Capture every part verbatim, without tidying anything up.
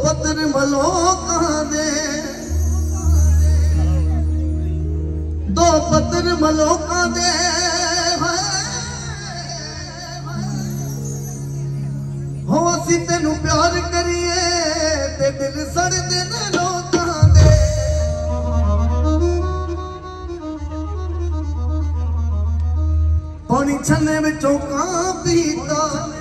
पत्र मलोका दे दो पत्र मलोका दे हो असी तेनू प्यार करिए ते दिल सड़दे ने लोकां दे पानी छन्ने विचों कां पीता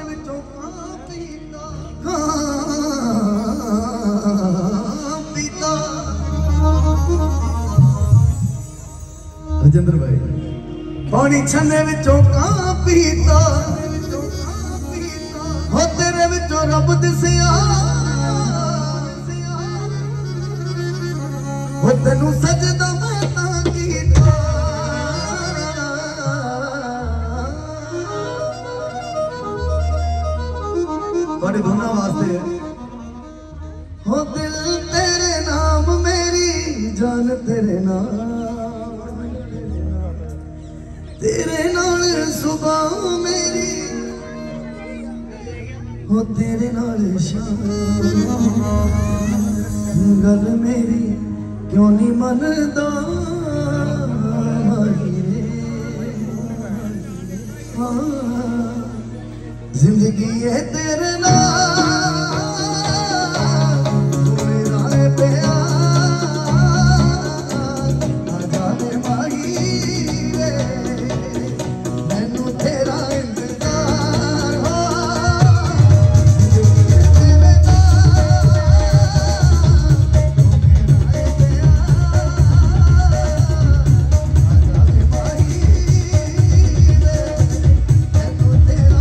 पीता राजेंद्र भाई पानी छन्ने विचों कां पीता हो तेरे विचों रब दिसिया हो तेनू सजदा मैं तां कीता बड़ी धुना वास्ते हो दिल तेरे नाम मेरी जान तेरे नाम तेरे नाल सुबह मेरी हो तेरे नाल शाम गल मेरी क्यों नहीं मनदा हाँ जिंदगी है तेरे नाल तू मेरा है प्यार आजा दे माही रे मैनू तेरा इंतजार हो जिंदगी है तेरे नाल तू मेरा है प्यार आजा दे माही रे मैनू तेरा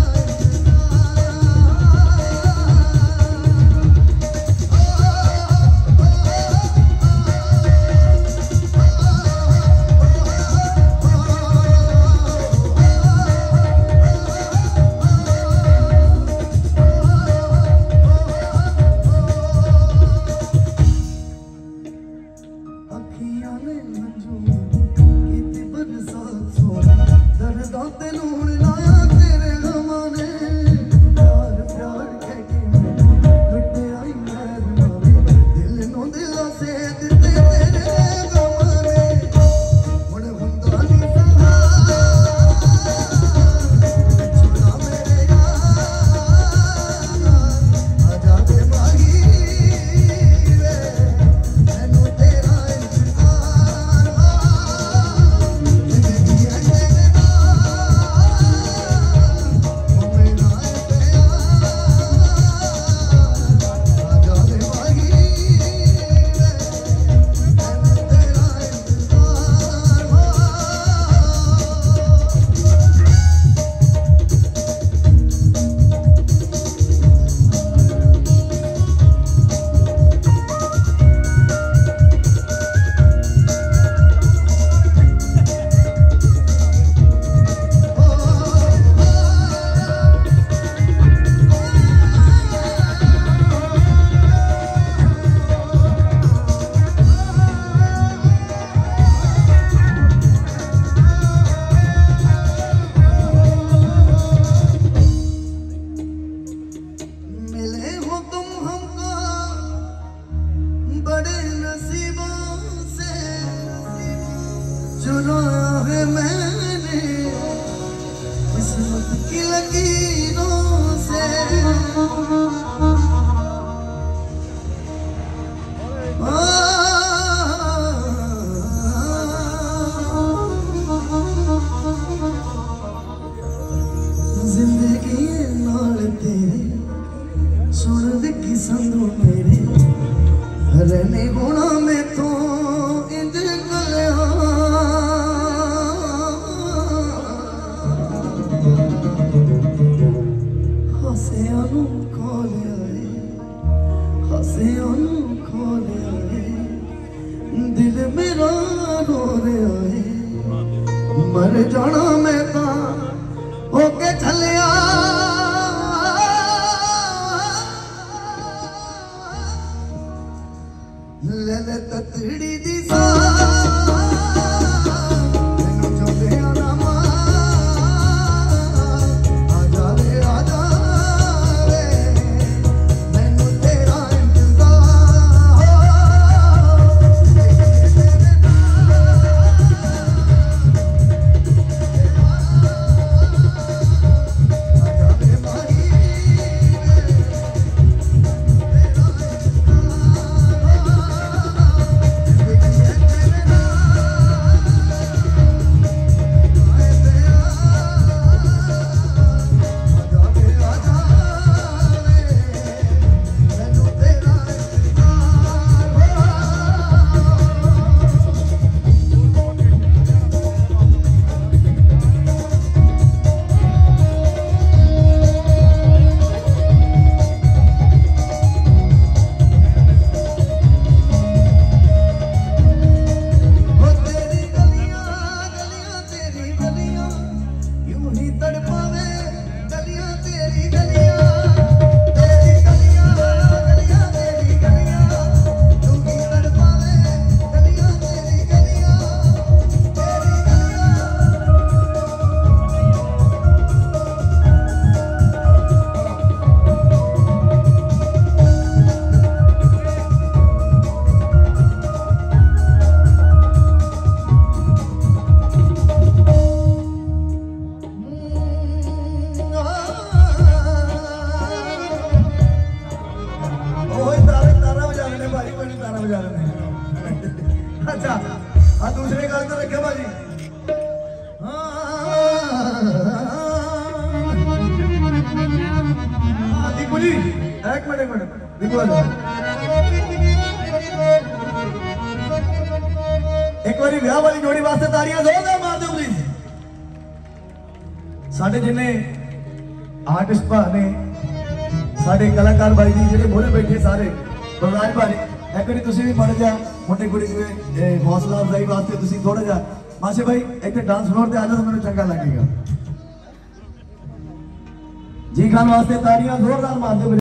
रहने गुणा में तो इंज गलिया हसिया नू खोलिया हसिया नू खोलिया दिल मेरा रो रहा है मर जाना मैं ता होके चलिया ले ततड़ी दी सा आजा रे आजा रे मैनू तेरा इंतजार गाना बजा रहे हैं। अच्छा हाँ दूसरे गाने तो रखे भाजी। हाँ दीपू जी एक मिनट एक मिनट दीपू एक बारी विआह वाली जोड़ी वास्ते ताड़ियां जोरदार मार दो प्लीज। साडे जिन्ने आर्टिस्ट भा ने साडे कलाकार भाई जी जेडे मोहरे बैठे सारे बलराज भाई एक बारी तुसीं भी माड़ा जा मुंडे कुड़ी दे हौसला अफजाई वास्ते तुसीं थोड़ा जा माशे भाई इत्थे डांस फ्लोर ते आ जाओ तो मैनूं चंगा लगेगा। जी खान वास्ते ताड़ियां जोरदार मार दो।